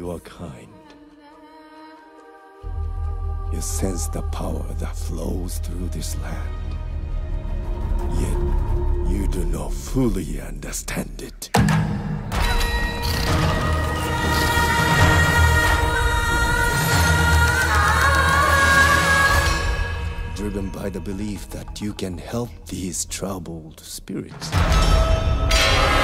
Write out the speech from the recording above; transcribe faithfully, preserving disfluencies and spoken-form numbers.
you are kind. You sense the power that flows through this land. Yet, you do not fully understand it. Driven by the belief that you can help these troubled spirits.